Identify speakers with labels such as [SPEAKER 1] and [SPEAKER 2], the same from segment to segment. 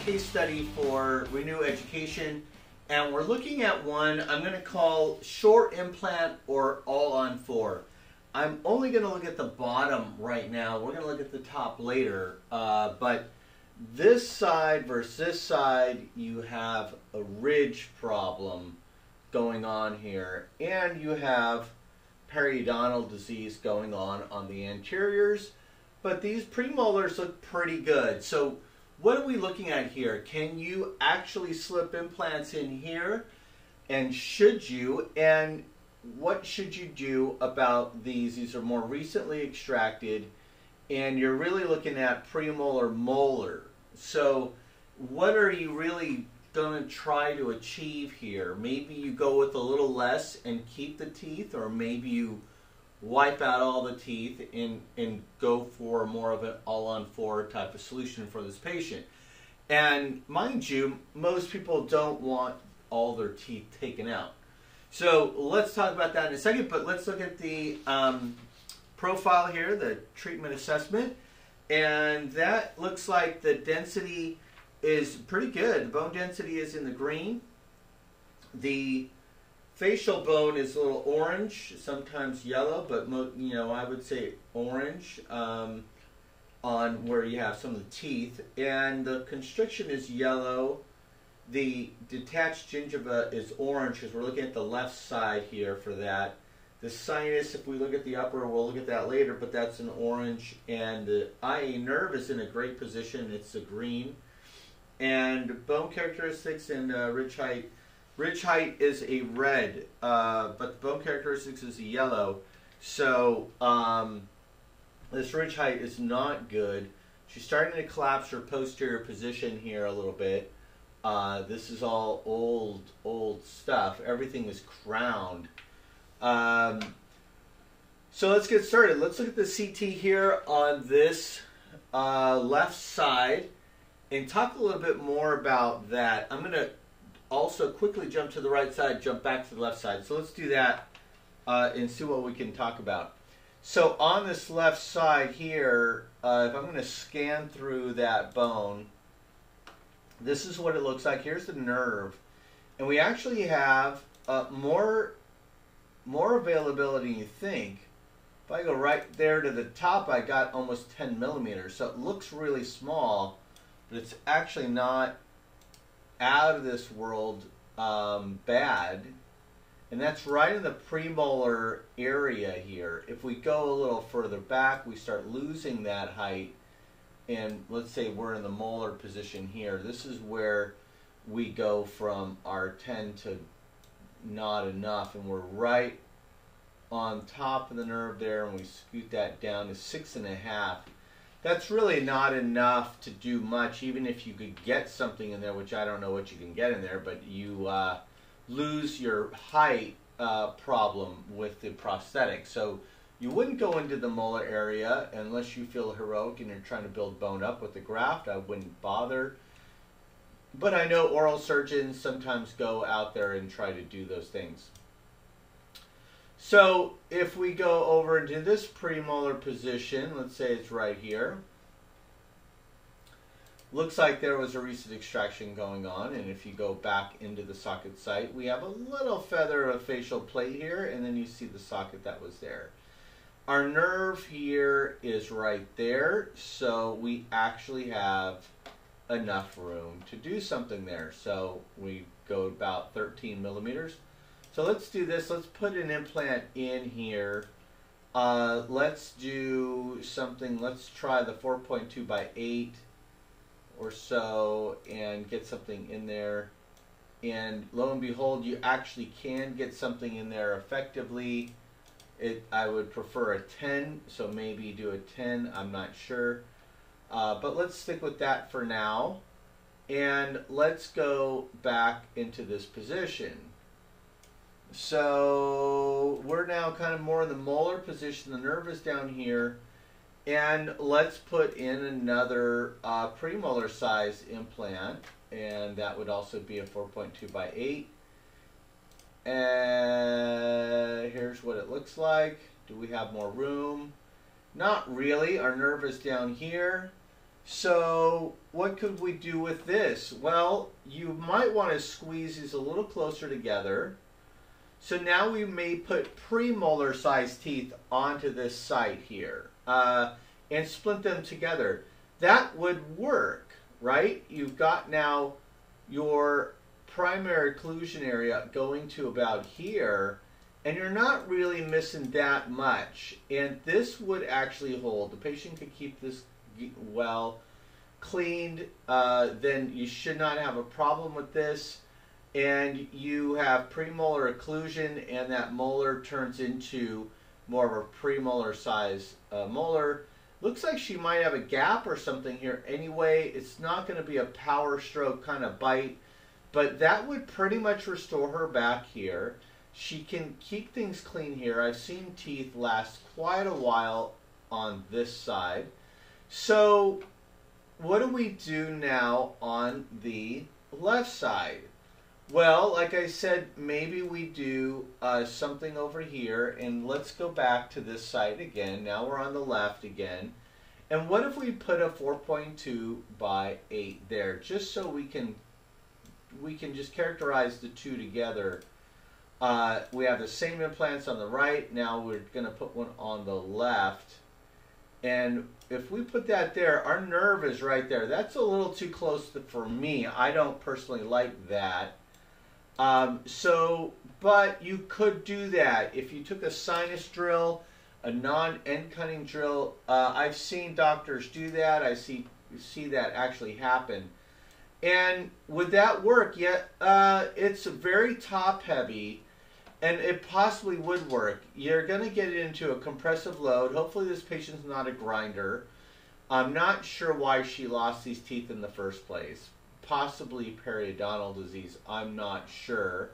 [SPEAKER 1] case study for Renew Education, and we're looking at one I'm going to call short implant or all on four. I'm only going to look at the bottom right now. We're going to look at the top later, but this side versus this side, you have a ridge problem going on here, and you have periodontal disease going on the anteriors, but these premolars look pretty good. So what are we looking at here? Can you actually slip implants in here? And should you? And what should you do about these? These are more recently extracted, and you're really looking at premolar molar. So what are you really going to try to achieve here? Maybe you go with a little less and keep the teeth, or maybe you wipe out all the teeth and go for more of an all-on-four type of solution for this patient. And mind you, most people don't want all their teeth taken out. So let's talk about that in a second, but let's look at the profile here, the treatment assessment. And that looks like the density is pretty good. The bone density is in the green. The facial bone is a little orange, sometimes yellow, but I would say orange on where you have some of the teeth. And the constriction is yellow. The detached gingiva is orange because we're looking at the left side here for that. The sinus, if we look at the upper, we'll look at that later, but that's an orange. And the IA nerve is in a great position. It's a green. And bone characteristics and ridge height. Ridge height is a red, but the bone characteristics is a yellow. So this ridge height is not good. She's starting to collapse her posterior position here a little bit. This is all old stuff. Everything is crowned. So let's get started. Let's look at the CT here on this left side and talk a little bit more about that. I'm going to also quickly jump to the right side, jump back to the left side. So let's do that and see what we can talk about. So on this left side here, if I'm going to scan through that bone, this is what it looks like. Here's the nerve. And we actually have more availability than you think. If I go right there to the top, I got almost 10 millimeters. So it looks really small, but it's actually not out of this world bad. And that's right in the premolar area here. If we go a little further back, we start losing that height. And let's say we're in the molar position here. This is where we go from our 10 to not enough. And we're right on top of the nerve there, and we scoot that down to 6.5. That's really not enough to do much, even if you could get something in there, which I don't know what you can get in there, but you lose your height problem with the prosthetic. So you wouldn't go into the molar area unless you feel heroic and you're trying to build bone up with the graft. I wouldn't bother. But I know oral surgeons sometimes go out there and try to do those things. So if we go over into this premolar position, let's say it's right here. Looks like there was a recent extraction going on, and if you go back into the socket site, we have a little feather of facial plate here, and then you see the socket that was there. Our nerve here is right there, so we actually have enough room to do something there. So we go about 13 millimeters. So let's do this. Let's put an implant in here. Let's do something. Let's try the 4.2 by 8 or so and get something in there. And lo and behold, you actually can get something in there effectively. I would prefer a 10, so maybe do a 10. I'm not sure. But let's stick with that for now. And let's go back into this position. So we're now kind of more in the molar position. The nerve is down here. And let's put in another premolar size implant. And that would also be a 4.2 by 8. And here's what it looks like. Do we have more room? Not really. Our nerve is down here. So what could we do with this? Well, you might want to squeeze these a little closer together. So now we may put premolar sized teeth onto this site here and split them together. That would work, right? You've got now your primary occlusion area going to about here, and you're not really missing that much. And this would actually hold. The patient could keep this well cleaned, then you should not have a problem with this. And you have premolar occlusion, and that molar turns into more of a premolar size molar. Looks like she might have a gap or something here anyway. It's not going to be a power stroke kind of bite, but that would pretty much restore her back here. She can keep things clean here. I've seen teeth last quite a while on this side. So what do we do now on the left side? Well, like I said, maybe we do something over here, and let's go back to this side again. Now we're on the left again. And what if we put a 4.2 by 8 there, just so we can just characterize the two together. We have the same implants on the right. Now we're going to put one on the left. And if we put that there, our nerve is right there. That's a little too close for me. I don't personally like that. But you could do that if you took a sinus drill, a non-end cutting drill. I've seen doctors do that. I see that actually happen. And would that work? Yeah, it's very top heavy, and it possibly would work. You're going to get it into a compressive load. Hopefully this patient's not a grinder. I'm not sure why she lost these teeth in the first place. Possibly periodontal disease, I'm not sure.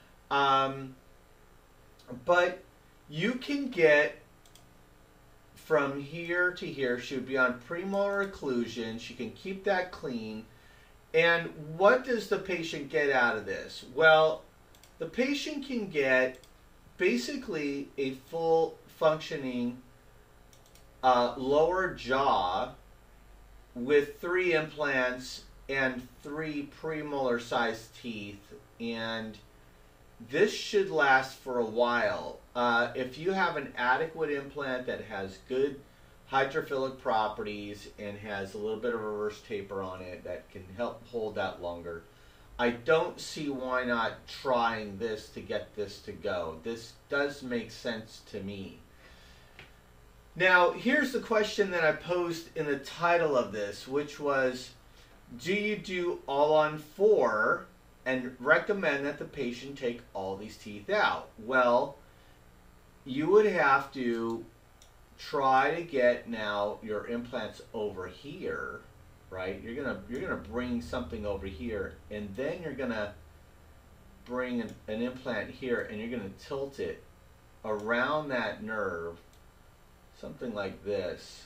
[SPEAKER 1] But you can get from here to here. She would be on premolar occlusion. She can keep that clean. And what does the patient get out of this? Well, the patient can get basically a full functioning lower jaw with 3 implants and 3 premolar sized teeth, and this should last for a while. If you have an adequate implant that has good hydrophilic properties and has a little bit of reverse taper on it that can help hold that longer, I don't see why not trying this to get this to go. This does make sense to me. Now, here's the question that I posed in the title of this, which was, do you do all on 4 and recommend that the patient take all these teeth out? Well, you would have to try to get now your implants over here, right? You're gonna bring something over here, and then you're gonna bring an implant here, and you're gonna tilt it around that nerve, something like this.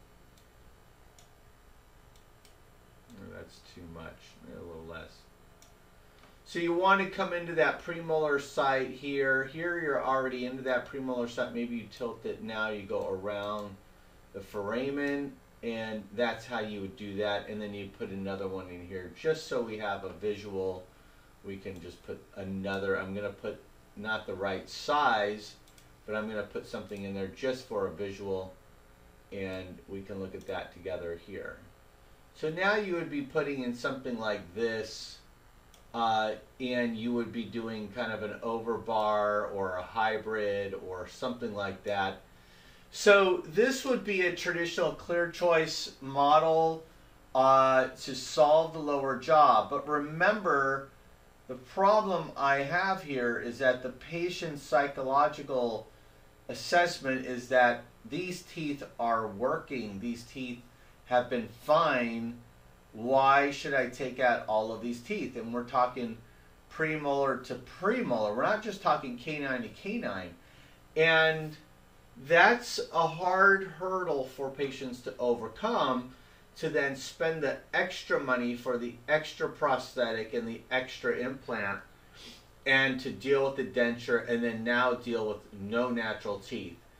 [SPEAKER 1] That's too much, maybe a little less. So you want to come into that premolar site here. Here you're already into that premolar site. Maybe you tilt it, now you go around the foramen, and that's how you would do that. And then you put another one in here, just so we have a visual. We can just put another, I'm going to put not the right size, but I'm going to put something in there just for a visual, and we can look at that together here. So now you would be putting in something like this, and you would be doing kind of an overbar or a hybrid or something like that. So this would be a traditional clear choice model to solve the lower jaw. But remember, the problem I have here is that the patient's psychological assessment is that these teeth are working. These teeth have been fine. Why should I take out all of these teeth? And we're talking premolar to premolar. We're not just talking canine to canine. And that's a hard hurdle for patients to overcome, to then spend the extra money for the extra prosthetic and the extra implant, and to deal with the denture, and then now deal with no natural teeth.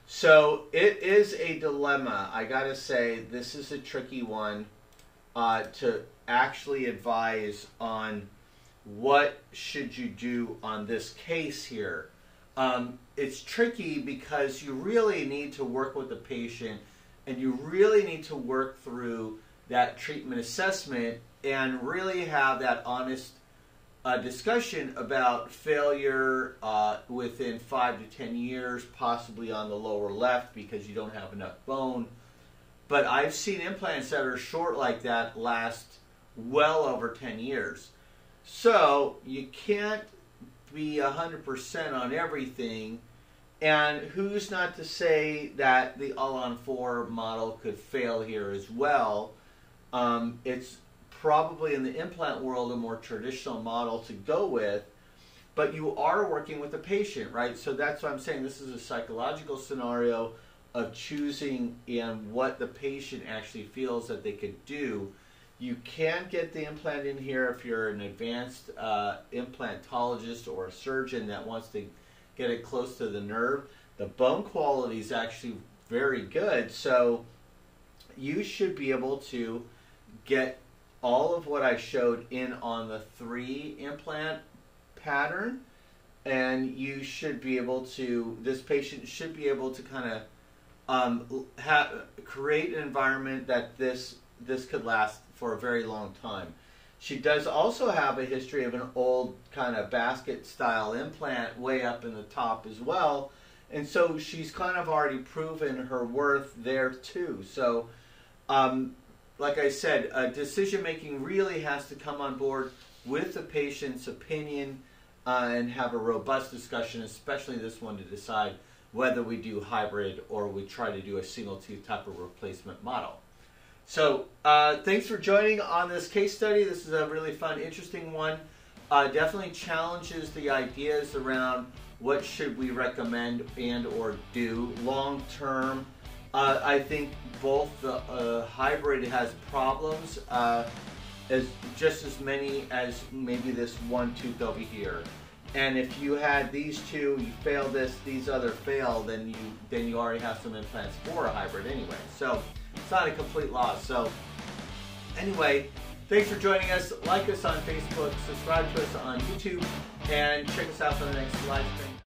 [SPEAKER 1] So it is a dilemma. I gotta say, this is a tricky one to actually advise on what should you do on this case here. It's tricky because you really need to work with the patient and you really need to work through that treatment assessment and really have that honest discussion about failure within 5 to 10 years, possibly on the lower left because you don't have enough bone. But I've seen implants that are short like that last well over 10 years. So you can't be 100% on everything. And who's not to say that the all-on-4 model could fail here as well? It's probably in the implant world a more traditional model to go with, but you are working with the patient, right? So that's why I'm saying this is a psychological scenario of choosing and what the patient actually feels that they could do. You can get the implant in here if you're an advanced implantologist or a surgeon that wants to get it close to the nerve. The bone quality is actually very good, so you should be able to get all of what I showed in on the 3 implant pattern, and you should be able to, this patient should be able to kind of create an environment that this could last for a very long time. She does also have a history of an old kind of basket style implant way up in the top as well, and so she's kind of already proven her worth there too. So like I said, decision making really has to come on board with the patient's opinion and have a robust discussion, especially this one, to decide whether we do hybrid or we try to do a single tooth type of replacement model. So thanks for joining on this case study. This is a really fun, interesting one. Definitely challenges the ideas around what should we recommend and or do long term. I think both the hybrid has problems as just as many as maybe this one tooth over here. And if you had these two, you fail this, these other fail, then you already have some implants for a hybrid anyway. So it's not a complete loss. So anyway, thanks for joining us. Like us on Facebook, subscribe to us on YouTube, and check us out for the next live stream.